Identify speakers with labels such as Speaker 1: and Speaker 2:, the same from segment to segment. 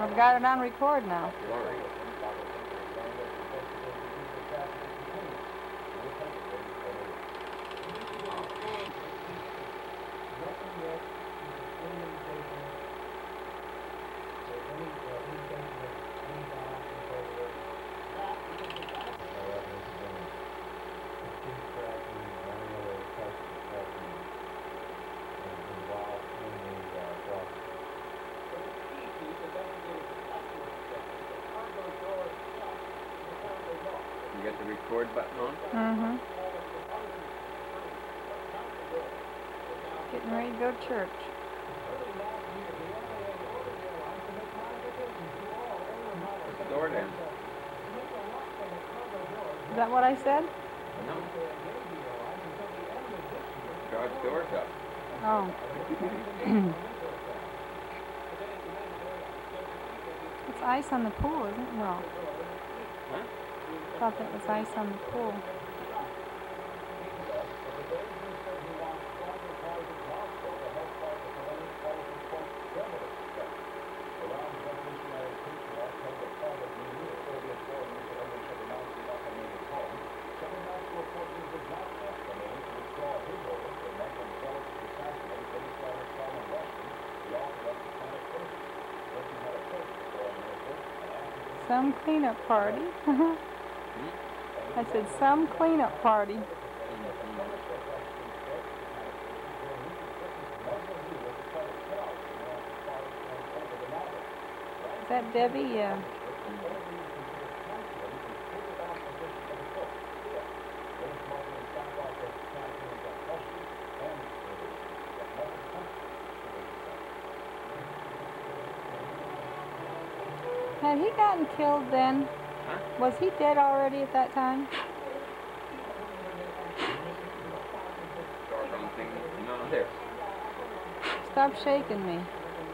Speaker 1: I've got it on record now.
Speaker 2: Sorry. You got the record button on?
Speaker 1: Mm-hmm. Getting ready to go to church.
Speaker 2: Put the door down.
Speaker 1: Is that what I said?
Speaker 2: No. God's door's up.
Speaker 1: Oh. It's ice on the pool, isn't it? No.
Speaker 2: Huh?
Speaker 1: I thought that was ice on the pool. Some cleanup party. I said some cleanup party. Is that Debbie? Yeah. Had he gotten killed then?
Speaker 2: Huh?
Speaker 1: Was he dead already at that time?
Speaker 2: Doggone thing. No, there.
Speaker 1: Stop shaking me.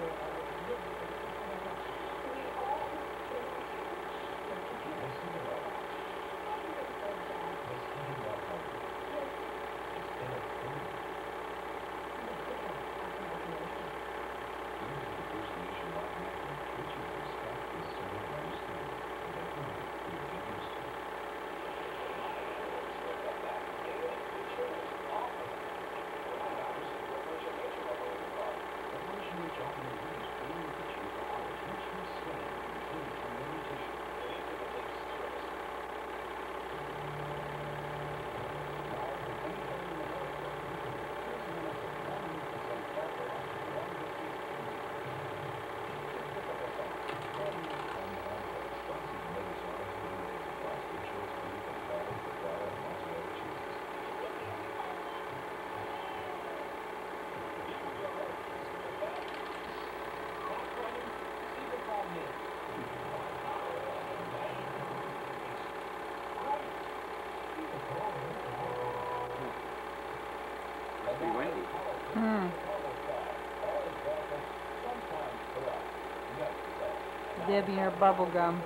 Speaker 2: Must be windy.
Speaker 1: Debbie and her bubble gum.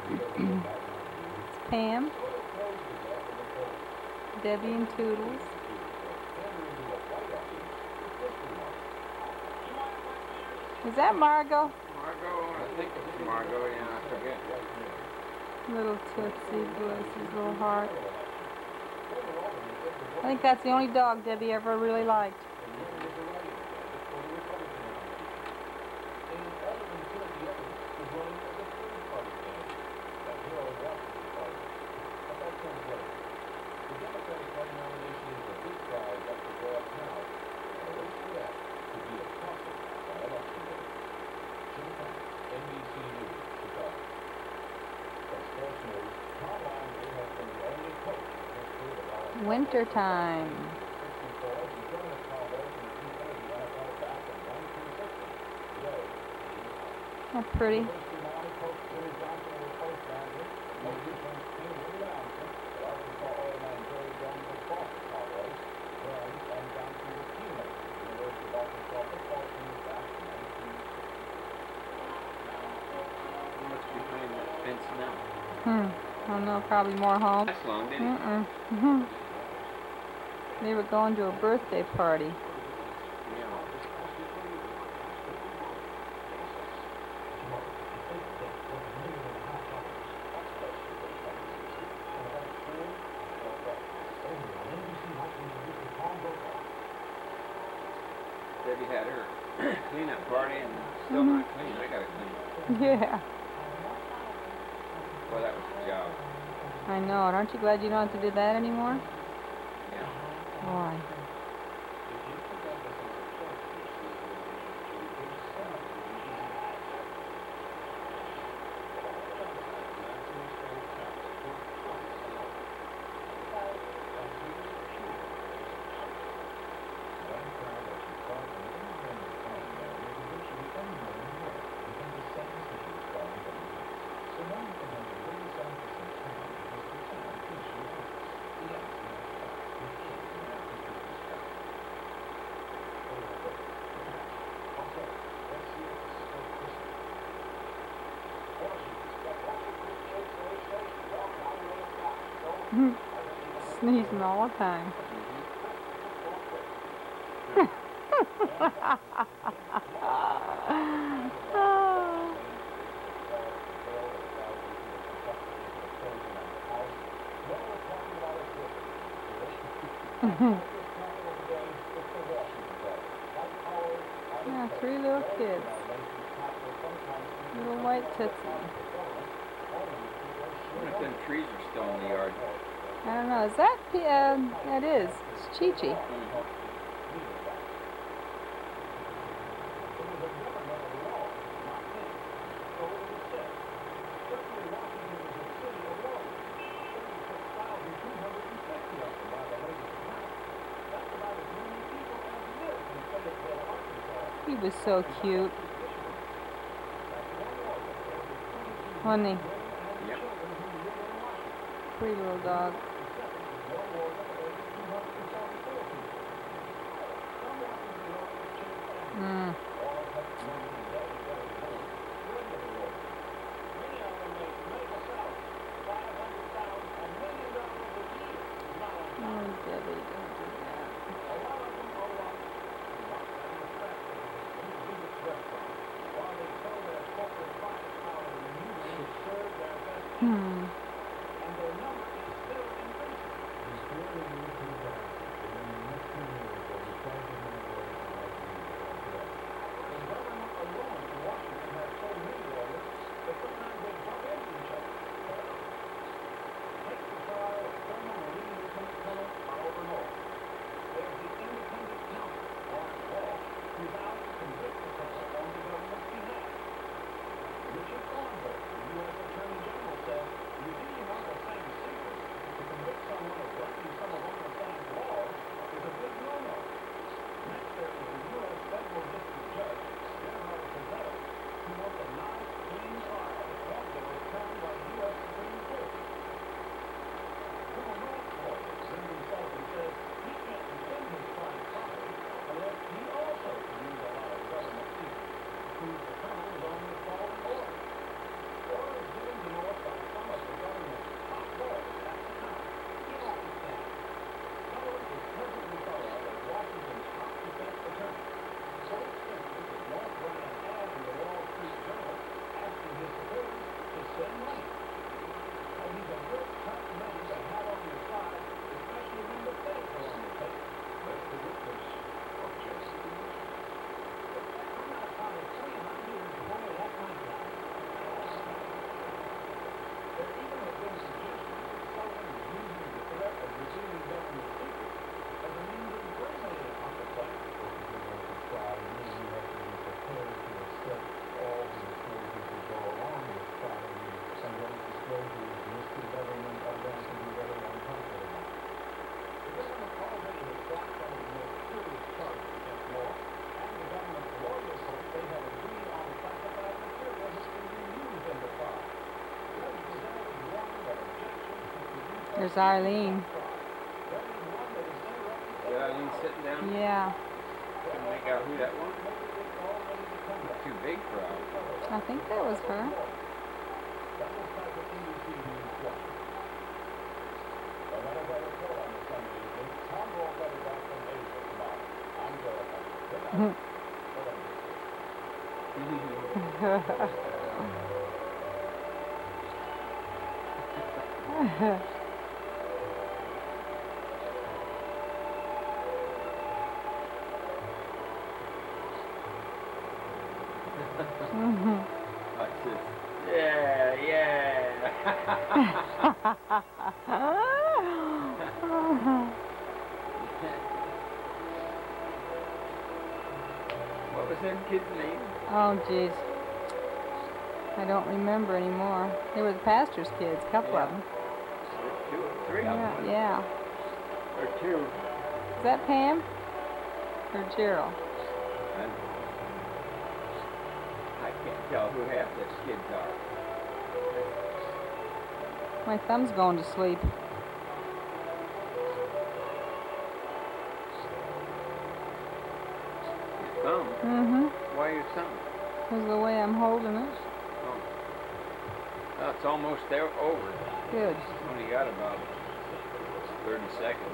Speaker 1: It's Pam, Debbie, and Toodles. Is that Margot?
Speaker 2: Margot, I think it's Margot, yeah, I forget.
Speaker 1: Little Tootsie, bless his little heart. I think that's the only dog Debbie ever really liked. Winter time. How pretty.
Speaker 2: What's behind that fence now?
Speaker 1: I don't know, probably more home.
Speaker 2: That's long, didn't it?
Speaker 1: They were going to a birthday party.
Speaker 2: Yeah. Debbie had her cleanup party and still not clean. I gotta clean.
Speaker 1: Yeah.
Speaker 2: Well, that was a job.
Speaker 1: I know. And aren't you glad you don't have to do that anymore?
Speaker 2: Yeah.
Speaker 1: Why? Sneezing all the time. Yeah, 3 little kids. Little white tootsies.
Speaker 2: I wonder if them trees are still in the yard.
Speaker 1: I don't know. Is that that is. It's Chi-Chi. He was so cute. Wasn't he?
Speaker 2: Yep.
Speaker 1: Pretty little dog. Oh, Debbie, don't do that. There's Eileen.
Speaker 2: Is that Eileen sitting down?
Speaker 1: Yeah.
Speaker 2: Couldn't make out who that was. Too big for her.
Speaker 1: I think that was her.
Speaker 2: Like this. Yeah, yeah. What was them kids' name?
Speaker 1: Oh, jeez. I don't remember anymore. They were the pastor's kids, a couple of them.
Speaker 2: Two or three of them.
Speaker 1: Yeah.
Speaker 2: Or two.
Speaker 1: Is that Pam? Or Gerald?
Speaker 2: I can't tell who half the kids are.
Speaker 1: My thumb's going to sleep.
Speaker 2: Your thumb?
Speaker 1: Mm-hmm.
Speaker 2: Why your thumb?
Speaker 1: Because of the way I'm holding it.
Speaker 2: Oh. Well, it's almost there, over.
Speaker 1: Good.
Speaker 2: Only got about 30 seconds.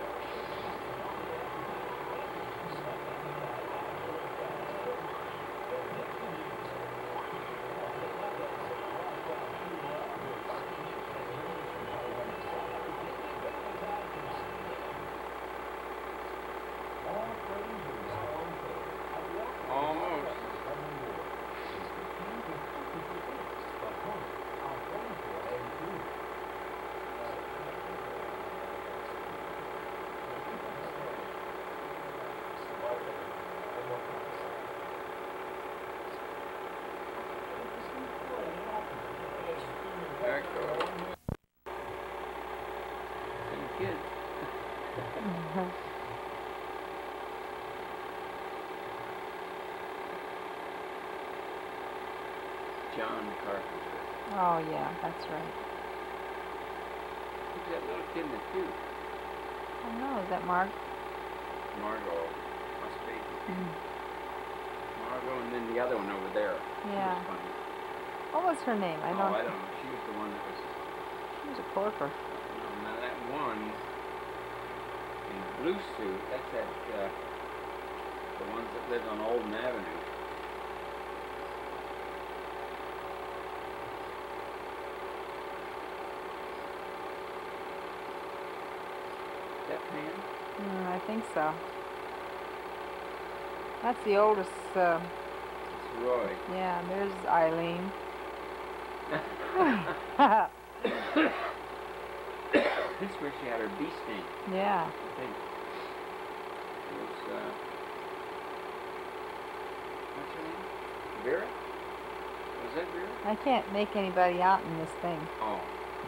Speaker 2: Almost. There it goes. Some kids. John Carpenter.
Speaker 1: Oh, yeah, that's right.
Speaker 2: Who's that little kid in the tube?
Speaker 1: I don't know, is that Mark?
Speaker 2: Margot. Must be.
Speaker 1: Mm.
Speaker 2: Margot, and then the other one over there.
Speaker 1: Yeah.
Speaker 2: She was funny.
Speaker 1: What was her name? I don't
Speaker 2: I don't know. She was the one that was.
Speaker 1: She was a corker.
Speaker 2: No, now that one in the blue suit, that's that, the ones that lived on Olden Avenue. Is that Pam?
Speaker 1: I think so. That's the oldest,
Speaker 2: It's Roy.
Speaker 1: yeah, there's Eileen.
Speaker 2: This is where she had her bee sting,
Speaker 1: Yeah.
Speaker 2: I think. It was, what's her name? Vera? Was that Vera?
Speaker 1: I can't make anybody out in this thing.
Speaker 2: Oh.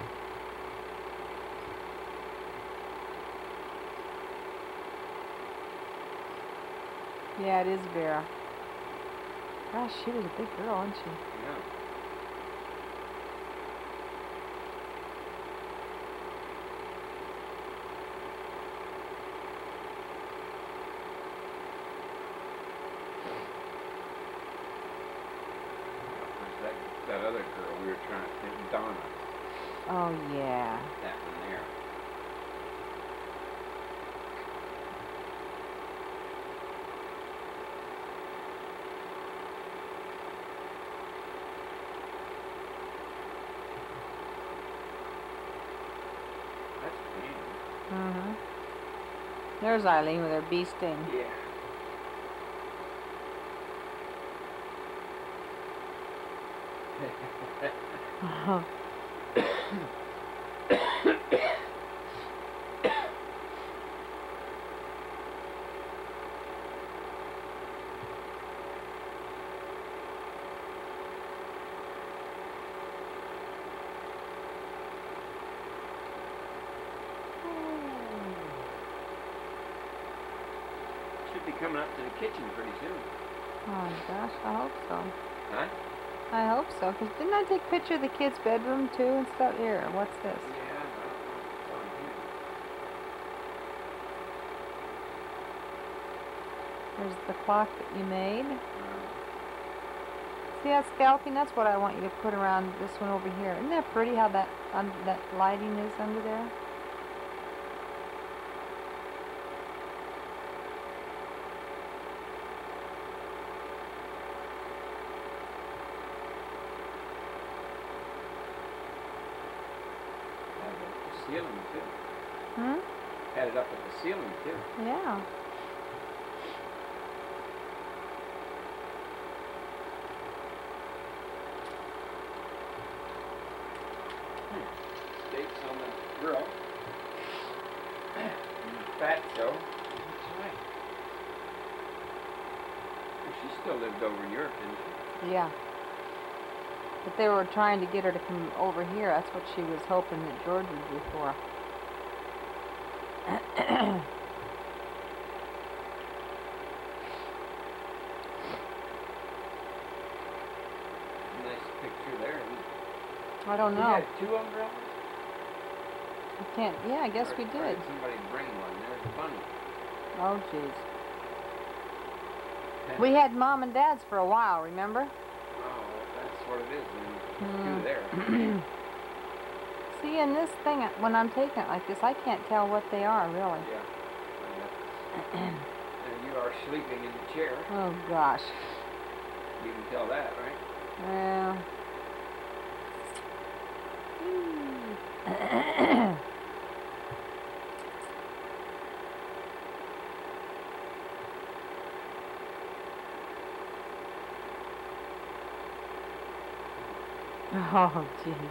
Speaker 1: Yeah, it is Vera. Gosh, she was a big girl, wasn't she?
Speaker 2: Yeah. That other girl we were trying to think, Donna.
Speaker 1: Oh, yeah.
Speaker 2: That one there. That's Pam.
Speaker 1: Mm-hmm. There's Eileen with her bee sting.
Speaker 2: Yeah. Should be coming up to the kitchen pretty soon.
Speaker 1: Oh, gosh, I hope so.
Speaker 2: Huh?
Speaker 1: I hope so, because didn't I take a picture of the kids' bedroom, too, and stuff? Here, what's this?
Speaker 2: Yeah,
Speaker 1: There's the clock that you made. See that scalloping? That's what I want you to put around this one over here. Isn't that pretty how that lighting is under there?
Speaker 2: Ceiling too.
Speaker 1: Hmm?
Speaker 2: Had it up at the ceiling too.
Speaker 1: Yeah.
Speaker 2: Steaks on the grill. Fat show. That's right. Well, she still lived over in Europe, didn't she?
Speaker 1: Yeah. But they were trying to get her to come over here. That's what she was hoping that George would do for her.
Speaker 2: Nice picture there.
Speaker 1: I don't know.
Speaker 2: We had 2 umbrellas?
Speaker 1: I can't. Yeah, I guess we
Speaker 2: Or
Speaker 1: did.
Speaker 2: somebody bring one. There's a bunny.
Speaker 1: Oh, jeez. We had Mom and Dad's for a while, remember?
Speaker 2: Oh, that's what it is. There's 2 there.
Speaker 1: See, in this thing, when I'm taking it like this, I can't tell what they are, really.
Speaker 2: Yeah. And you are sleeping in the chair.
Speaker 1: Oh, gosh.
Speaker 2: You can tell that, right?
Speaker 1: Well. Oh, jeez.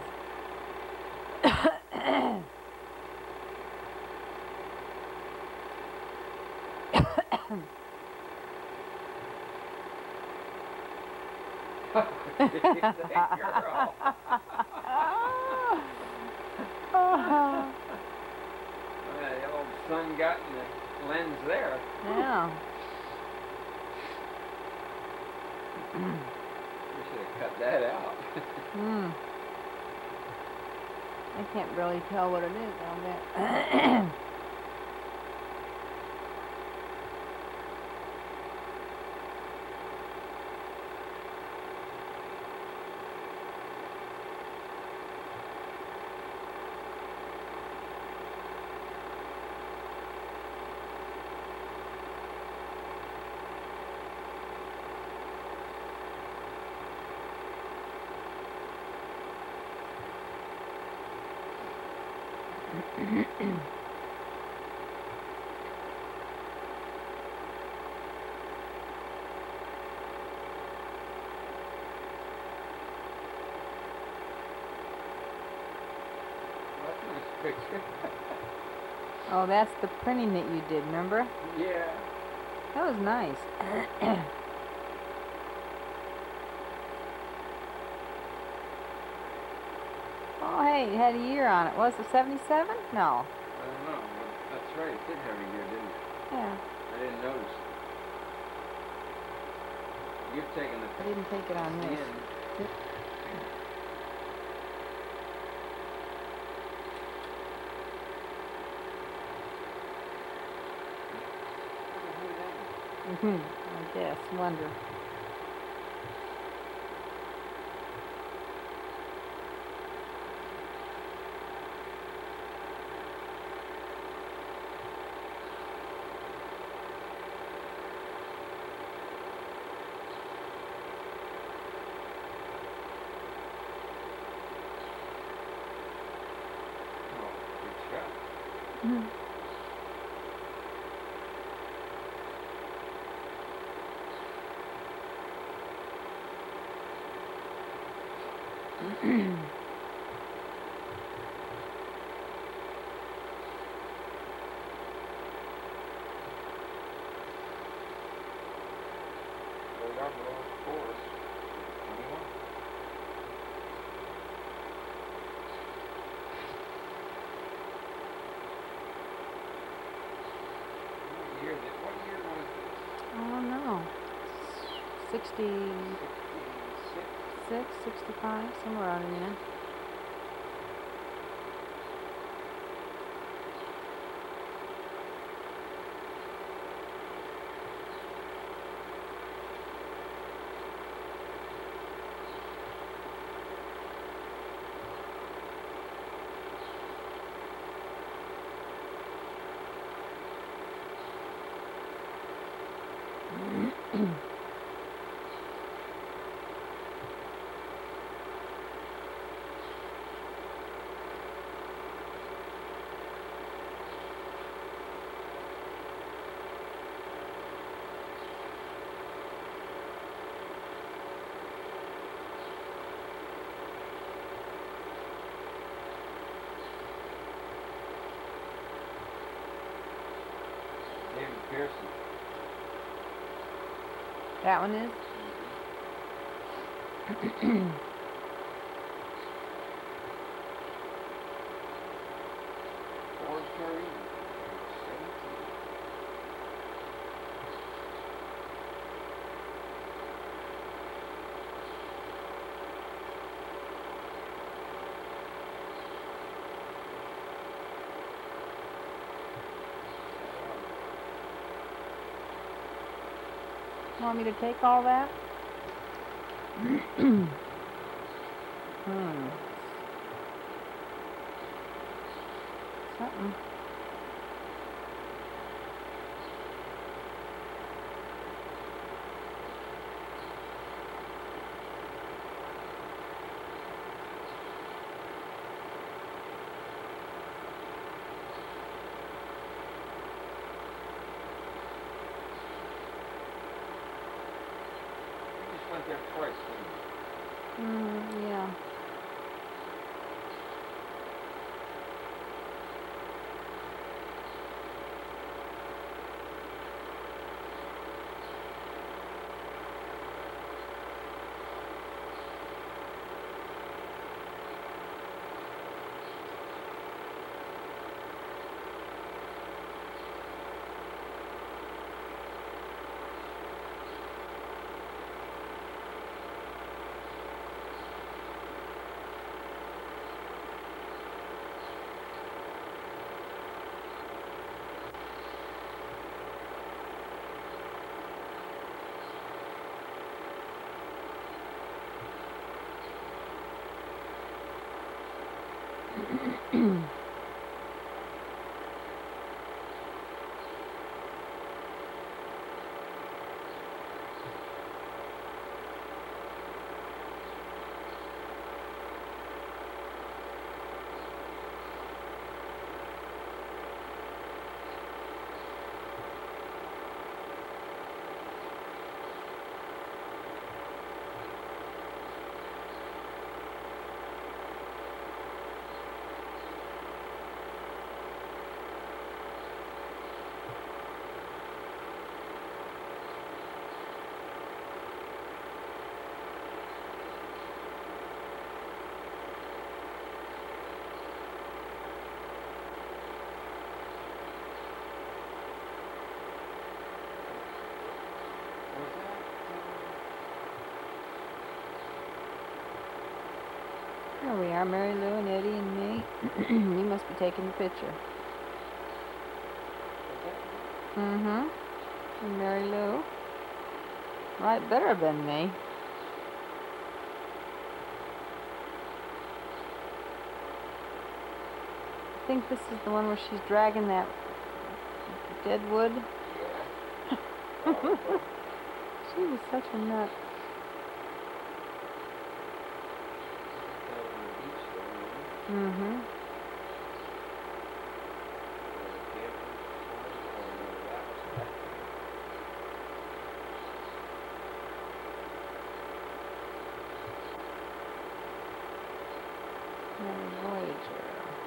Speaker 2: Girl. The old sun got in the lens there.
Speaker 1: Yeah.
Speaker 2: We should have cut that out.
Speaker 1: I can't really tell what it is down there.
Speaker 2: That's a nice picture.
Speaker 1: Oh, that's the printing that you did, remember?
Speaker 2: Yeah.
Speaker 1: That was nice. Oh, hey, it had a year on it. Was it 77? No.
Speaker 2: I don't know. That's right. It did have a year, didn't it?
Speaker 1: Yeah.
Speaker 2: I didn't notice. You've taken the
Speaker 1: I didn't take it on this. I guess. Wonder.
Speaker 2: Oh, good shot. Well, we are below scores. 21. What year was this?
Speaker 1: Oh, no. 66,
Speaker 2: 66?
Speaker 1: 65, somewhere out in there.
Speaker 2: Pearson.
Speaker 1: That one is?
Speaker 2: Ford Carina. 17.
Speaker 1: Want me to take all that? Something.
Speaker 2: Went there twice,
Speaker 1: Yeah. Here we are, Mary Lou and Eddie and me. You must be taking the picture. And Mary Lou. Right, better have been me. I think this is the one where she's dragging that dead wood.
Speaker 2: Yeah.
Speaker 1: She was such a nut. Voyager.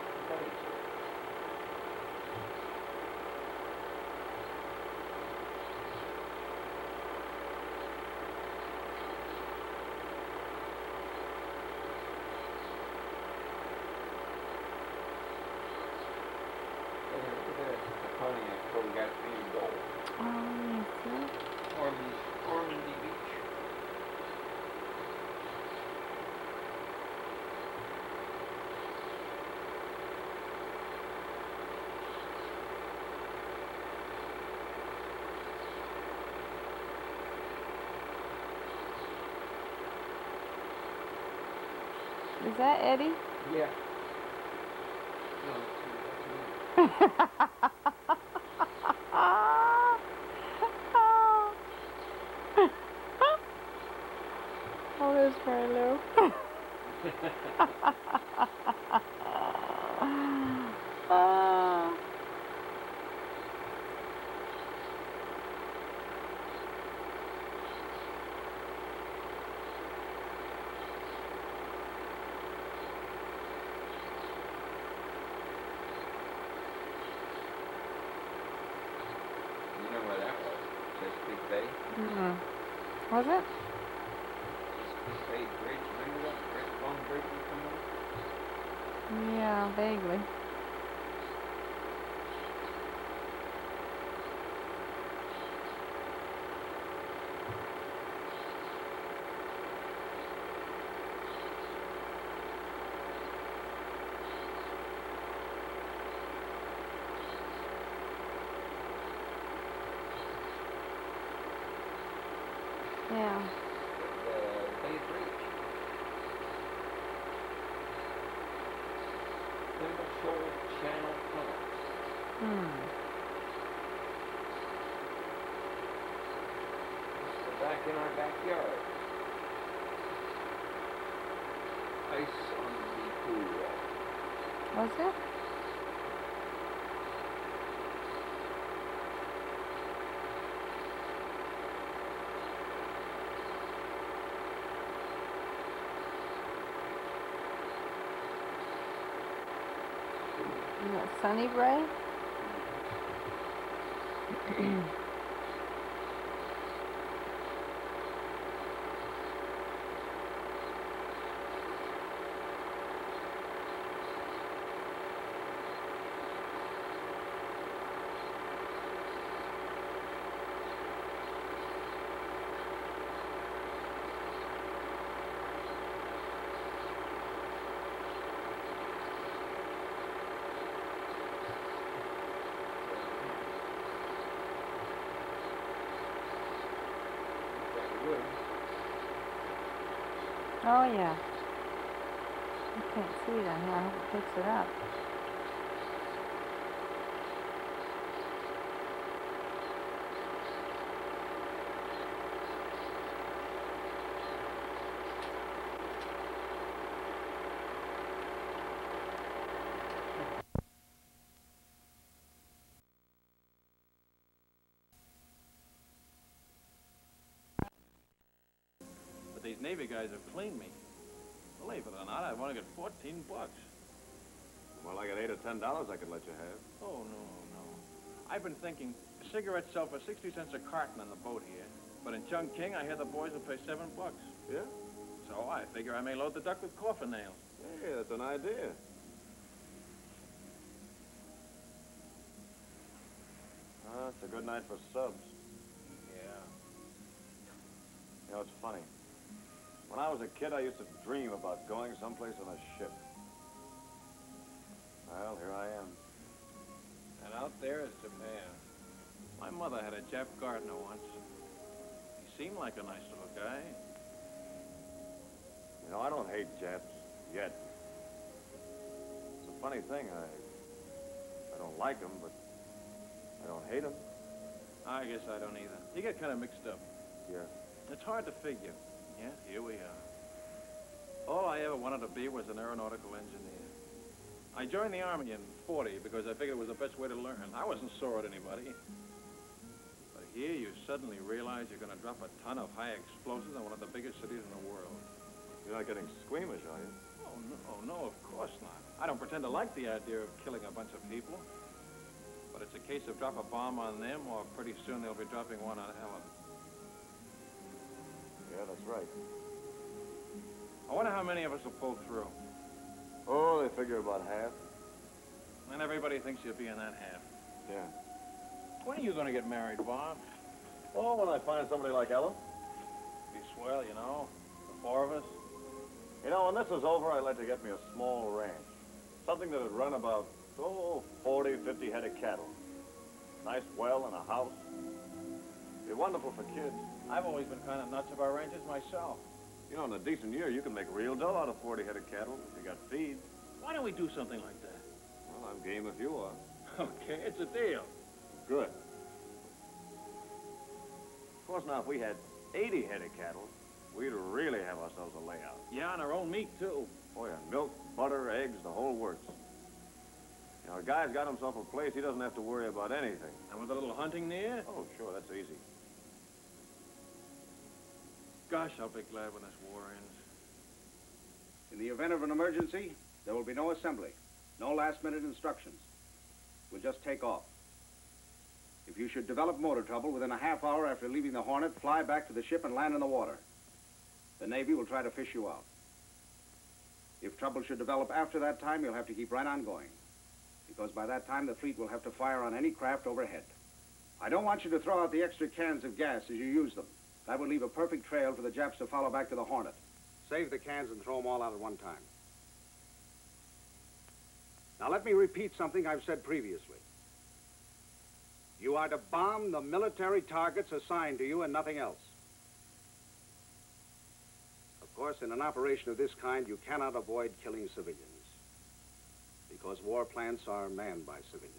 Speaker 2: Ormondy Beach.
Speaker 1: Is that Eddie?
Speaker 2: Yeah.
Speaker 1: Oh, there's Mary Lou.
Speaker 2: You Bay.
Speaker 1: Mm-mm. Was it?
Speaker 2: This Bay Bridge, remember that long bridge we come over?
Speaker 1: Yeah, vaguely. Yeah.
Speaker 2: Bay Bridge. Timber Shoal Channel Tunnel.
Speaker 1: Hmm.
Speaker 2: We're back in our backyard. Ice on the pool wall.
Speaker 1: Was it? Is that Sunny Bray? Oh yeah. You can't see it on here. I hope it picks it up.
Speaker 3: But these Navy guys have cleaned me. Believe it or not, I've only got 14 bucks.
Speaker 4: Well, I got $8 or $10 I could let you have.
Speaker 3: Oh, no, no. I've been thinking, cigarettes sell for 60 cents a carton on the boat here. But in Chungking, I hear the boys will pay $7.
Speaker 4: Yeah?
Speaker 3: So I figure I may load the duck with coffin nails.
Speaker 4: Hey, that's an idea. It's a good night for subs.
Speaker 3: Yeah.
Speaker 4: You know, it's funny. When I was a kid, I used to dream about going someplace on a ship. Well, here I am.
Speaker 3: And out there is Japan. My mother had a Jap gardener once. He seemed like a nice little guy.
Speaker 4: You know, I don't hate Japs yet. It's a funny thing. I don't like them, but I don't hate them.
Speaker 3: I guess I don't either. You get kind of mixed up.
Speaker 4: Yeah.
Speaker 3: It's hard to figure. Yet here we are. All I ever wanted to be was an aeronautical engineer. I joined the Army in '40 because I figured it was the best way to learn. I wasn't sore at anybody. But here you suddenly realize you're going to drop a ton of high explosives in one of the biggest cities in the world.
Speaker 4: You're not getting squeamish, are you?
Speaker 3: Oh, no, of course not. I don't pretend to like the idea of killing a bunch of people. But it's a case of drop a bomb on them, or pretty soon they'll be dropping one on Helen.
Speaker 4: Yeah, that's right.
Speaker 3: I wonder how many of us will pull through.
Speaker 4: Oh, they figure about half.
Speaker 3: And everybody thinks you'll be in that half.
Speaker 4: Yeah.
Speaker 3: When are you going to get married, Bob?
Speaker 4: Oh, when I find somebody like Ella.
Speaker 3: Be swell, you know, the four of us.
Speaker 4: You know, when this is over, I'd like to get me a small ranch. Something that would run about, 40, 50 head of cattle. Nice well and a house. Be wonderful for kids.
Speaker 3: I've always been kind of nuts about ranches myself.
Speaker 4: You know, in a decent year, you can make real dough out of 40 head of cattle if you got feed.
Speaker 3: Why don't we do something like that?
Speaker 4: Well, I'm game if you are.
Speaker 3: Okay, it's a deal.
Speaker 4: Good. Of course, now, if we had 80 head of cattle, we'd really have ourselves a layout.
Speaker 3: Yeah, and our own meat, too.
Speaker 4: Oh, yeah, milk, butter, eggs, the whole works. You know, a guy's got himself a place, he doesn't have to worry about anything.
Speaker 3: And with a little hunting near?
Speaker 4: Oh, sure, that's easy.
Speaker 3: Gosh, I'll be glad when this war ends.
Speaker 5: In the event of an emergency, there will be no assembly, no last-minute instructions. We'll just take off. If you should develop motor trouble within a half hour after leaving the Hornet, fly back to the ship and land in the water. The Navy will try to fish you out. If trouble should develop after that time, you'll have to keep right on going. Because by that time, the fleet will have to fire on any craft overhead. I don't want you to throw out the extra cans of gas as you use them. That would leave a perfect trail for the Japs to follow back to the Hornet. Save the cans and throw them all out at one time. Now let me repeat something I've said previously. You are to bomb the military targets assigned to you and nothing else. Of course, in an operation of this kind, you cannot avoid killing civilians, because war plants are manned by civilians.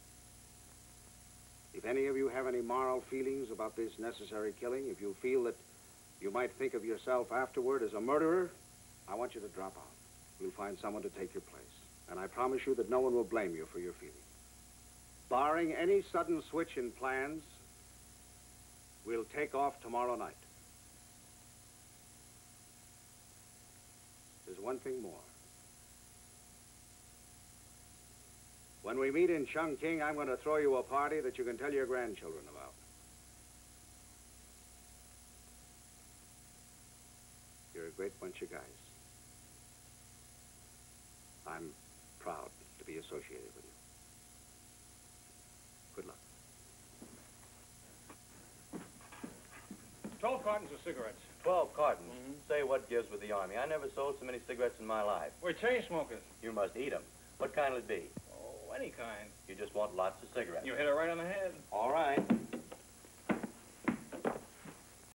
Speaker 5: If any of you have any moral feelings about this necessary killing, if you feel that you might think of yourself afterward as a murderer, I want you to drop out. We'll find someone to take your place. And I promise you that no one will blame you for your feelings. Barring any sudden switch in plans, we'll take off tomorrow night. There's one thing more. When we meet in Chungking, I'm going to throw you a party that you can tell your grandchildren about. You're a great bunch of guys. I'm proud to be associated with you. Good luck.
Speaker 3: 12 cartons of cigarettes.
Speaker 6: 12 cartons? Say, what gives with the Army? I never sold so many cigarettes in my life.
Speaker 3: We're chain smokers.
Speaker 6: You must eat them. What kind will it be?
Speaker 3: Oh, any kind.
Speaker 6: You just want lots of cigarettes.
Speaker 3: You hit it right on the head.
Speaker 6: All right.